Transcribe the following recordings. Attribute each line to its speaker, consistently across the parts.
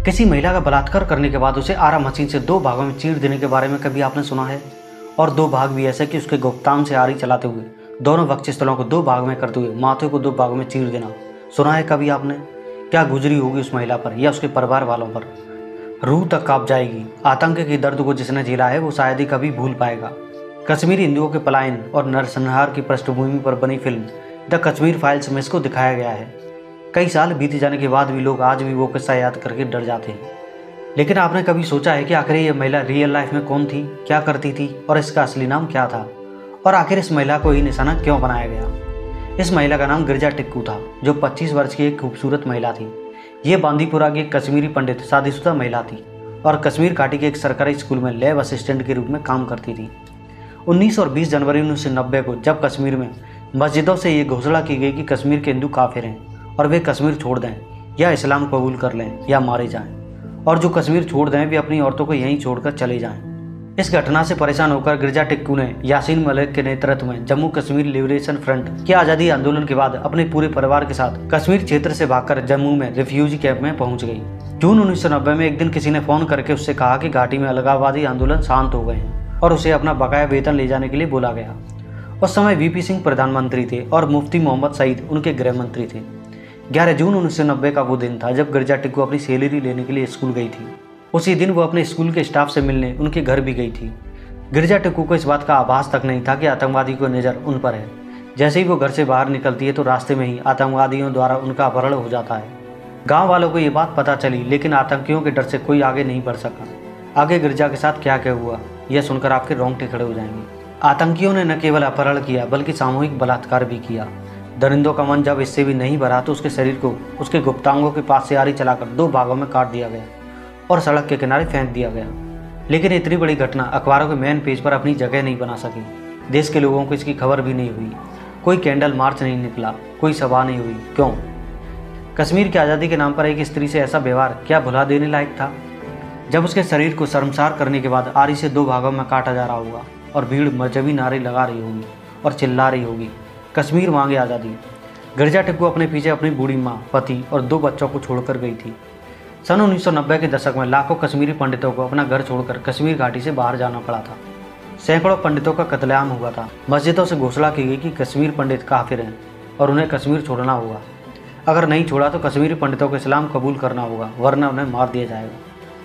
Speaker 1: किसी महिला का बलात्कार करने के बाद उसे आरा मशीन से 2 भागों में चीर देने के बारे में कभी आपने सुना है? और 2 भाग भी ऐसे कि उसके गुप्तांग से आरी चलाते हुए दोनों वक्षस्थलों को 2 भाग में करते हुए माथे को 2 भागों में चीर देना सुना है कभी आपने? क्या गुजरी होगी उस महिला पर या उसके परिवार वालों पर? रूह तक कांप जाएगी। आतंक के दर्द को जिसने झेला है वो शायद ही कभी भूल पाएगा। कश्मीरी हिंदुओं के पलायन और नरसंहार की पृष्ठभूमि पर बनी फिल्म द कश्मीर फाइल्स में इसको दिखाया गया है। कई साल बीत जाने के बाद भी लोग आज भी वो किस्सा याद करके डर जाते हैं। लेकिन आपने कभी सोचा है कि आखिर ये महिला रियल लाइफ में कौन थी, क्या करती थी और इसका असली नाम क्या था? और आखिर इस महिला को ही निशाना क्यों बनाया गया? इस महिला का नाम गिरिजा टिक्कू था, जो 25 वर्ष की एक खूबसूरत महिला थी। ये बांदीपुरा की एक कश्मीरी पंडित शादीशुदा महिला थी और कश्मीर घाटी के एक सरकारी स्कूल में लैब असिस्टेंट के रूप में काम करती थी। 19 और 20 जनवरी 1990 को जब कश्मीर में मस्जिदों से ये घोषणा की गई कि कश्मीर के हिंदू काफिर हैं और वे कश्मीर छोड़ दें या इस्लाम कबूल कर लें या मारे जाएं, और जो कश्मीर छोड़ दें वे अपनी औरतों को यहीं छोड़कर चले जाएं। इस घटना से परेशान होकर गिरिजा टिक्कू ने यासीन मलिक के नेतृत्व में जम्मू कश्मीर लिबरेशन फ्रंट के आज़ादी आंदोलन के बाद अपने पूरे परिवार के साथ कश्मीर क्षेत्र से भागकर जम्मू में रिफ्यूजी कैंप में पहुंच गई। जून 1990 में एक दिन किसी ने फोन करके उससे कहा कि घाटी में अलगाववादी आंदोलन शांत हो गए हैं और उसे अपना बकाया वेतन ले जाने के लिए बोला गया। उस समय वीपी सिंह प्रधानमंत्री थे और मुफ्ती मोहम्मद सईद उनके गृह मंत्री थे। 11 जून 1990 का वो दिन था जब गिरिजा टिक्कू अपनी सैलरी लेने के लिए स्कूल गई थी। उसी दिन वो अपने स्कूल के स्टाफ से मिलने उनके घर भी गई थी। गिरिजा टिक्कू को इस बात का आभास तक नहीं था कि आतंकवादी को नज़र उन पर है। जैसे ही वो घर से बाहर निकलती है तो रास्ते में ही आतंकवादियों द्वारा उनका अपहरण हो जाता है। गाँव वालों को ये बात पता चली, लेकिन आतंकियों के डर से कोई आगे नहीं बढ़ सका। आगे गिरिजा के साथ क्या क्या हुआ यह सुनकर आपके रोंगटे खड़े हो जाएंगे। आतंकियों ने न केवल अपहरण किया बल्कि सामूहिक बलात्कार भी किया। दरिंदों का मन जब इससे भी नहीं भरा तो उसके शरीर को उसके गुप्तांगों के पास से आरी चलाकर 2 भागों में काट दिया गया और सड़क के किनारे फेंक दिया गया। लेकिन इतनी बड़ी घटना अखबारों के मेन पेज पर अपनी जगह नहीं बना सकी। देश के लोगों को इसकी खबर भी नहीं हुई। कोई कैंडल मार्च नहीं निकला, कोई सभा नहीं हुई। क्यों? कश्मीर की आज़ादी के नाम पर एक स्त्री से ऐसा व्यवहार क्या भुला देने लायक था? जब उसके शरीर को शर्मसार करने के बाद आरी से 2 भागों में काटा जा रहा होगा और भीड़ मजहबी नारे लगा रही होगी और चिल्ला रही होगी, कश्मीर मांगे आज़ादी। गिरिजा टिक्कू अपने पीछे अपनी बूढ़ी माँ, पति और 2 बच्चों को छोड़कर गई थी। सन 1990 के दशक में लाखों कश्मीरी पंडितों को अपना घर छोड़कर कश्मीर घाटी से बाहर जाना पड़ा था। सैकड़ों पंडितों का कत्लेआम हुआ था। मस्जिदों से घोषणा की गई कि कश्मीर पंडित काफिर हैं और उन्हें कश्मीर छोड़ना होगा। अगर नहीं छोड़ा तो कश्मीरी पंडितों को इस्लाम कबूल करना होगा, वरना उन्हें मार दिया जाएगा।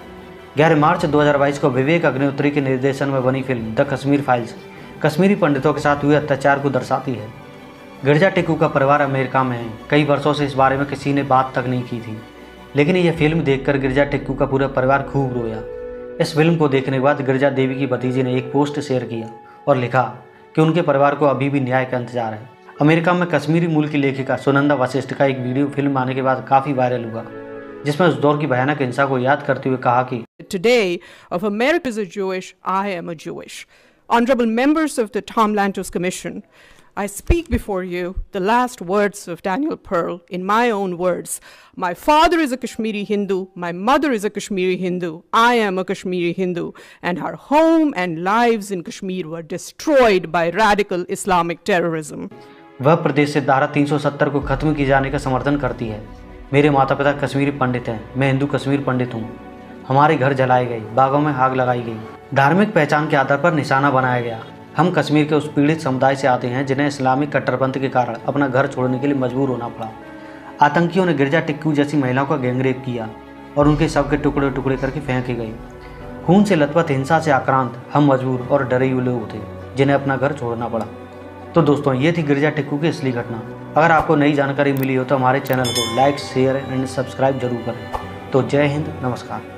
Speaker 1: 11 मार्च 2022 को विवेक अग्निहोत्री के निर्देशन में बनी film the Kashmir files Kashmiri पंडितों के साथ हुए अत्याचार को दर्शाती है। गिरिजा टिक्कू का परिवार अमेरिका में है। कई वर्षों से इस बारे में किसी ने बात तक नहीं की थी, लेकिन यह फिल्म देखकर गिरिजा टिक्कू का पूरा परिवार खूब रोया। इस फिल्म को देखने के बाद गिरिजा देवी की भतीजी ने एक पोस्ट शेयर किया और लिखा कि उनके परिवार को अभी भी न्याय का इंतजार है। अमेरिका में कश्मीरी मूल की लेखिका सुनंदा वशिष्ठ का एक वीडियो फिल्म आने के बाद काफ़ी वायरल हुआ, जिसमें उस दौर की भयानक हिंसा को याद करते हुए कहा कि
Speaker 2: Today of America is a Jewish, I am a Jewish. Honorable members of the Tom Lantos Commission, I speak before you the last words of Daniel Pearl in my own words. My father is a Kashmiri Hindu, my mother is a Kashmiri Hindu, I am a Kashmiri Hindu, and our home and lives in Kashmir were destroyed by radical Islamic terrorism.
Speaker 1: वह प्रदेश से धारा 370 को खत्म किए जाने का समर्थन करती है। मेरे माता पिता कश्मीरी पंडित हैं, मैं हिंदू कश्मीर पंडित हूँ। हमारे घर जलाए गए, बागों में आग लगाई गई, धार्मिक पहचान के आधार पर निशाना बनाया गया। हम कश्मीर के उस पीड़ित समुदाय से आते हैं जिन्हें इस्लामिक कट्टरपंथ के कारण अपना घर छोड़ने के लिए मजबूर होना पड़ा। आतंकियों ने गिरिजा टिक्कू जैसी महिलाओं का गैंगरेप किया और उनके शव के टुकड़े टुकड़े करके फेंके गए। खून से लथपथ हिंसा से आक्रांत हम मजबूर और डरे हुए लोग थे जिन्हें अपना घर छोड़ना पड़ा। तो दोस्तों, ये थी गिरिजा टिक्कू की असली घटना। अगर आपको नई जानकारी मिली हो तो हमारे चैनल को लाइक, शेयर एंड सब्सक्राइब जरूर करें। तो जय हिंद, नमस्कार।